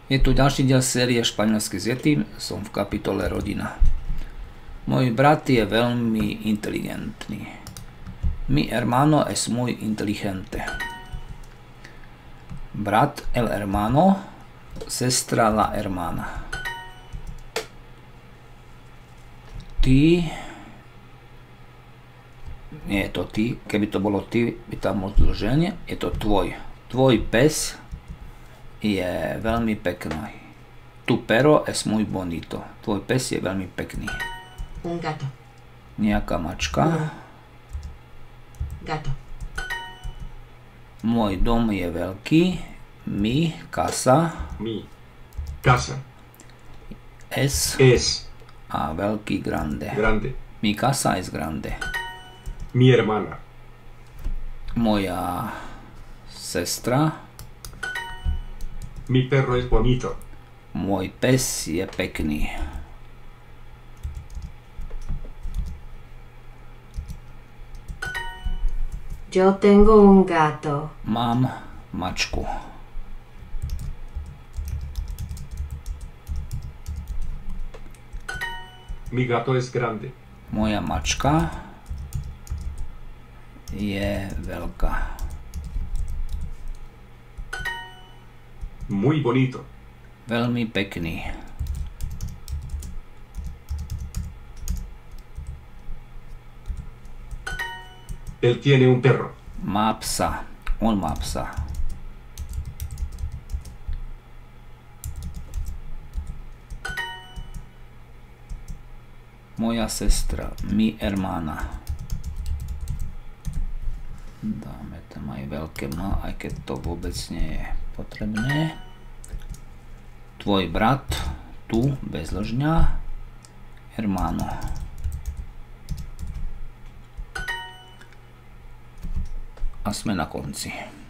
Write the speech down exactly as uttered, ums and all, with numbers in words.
Je tu ďalší diel série Španielsky s Yetim, som v kapitole Rodina. Môj brat je veľmi inteligentný. Mi hermano es muy inteligente. Brat el hermano, sestra la hermana. Ty, nie je to ty, keby to bolo ty, by tam bolo zdĺženie, je to tvoj. Tvoj pes je veľmi pekný. Tu perro es muy bonito. Tvoj pes je veľmi pekný. Un gato. Nejaká mačka. No. Gato. Môj dom je veľký. Mi casa Mi casa es es a veľký grande. grande. Mi casa es grande. Mi hermana Moja sestra. Mi perro es bonito. Môj pes je pekný. Yo tengo un gato. Mám mačku. Mi gato es grande. Moja mačka je veľká. Muy bonito. Veľmi pekný. Él tiene un perro. Má psa. On má psa. Moja sestra, mi hermana. Dáme tam aj veľké M, aj keď to vôbec nie je potrebné. Tvoj brat, tu, bez ložňa, hermano. A sme na konci.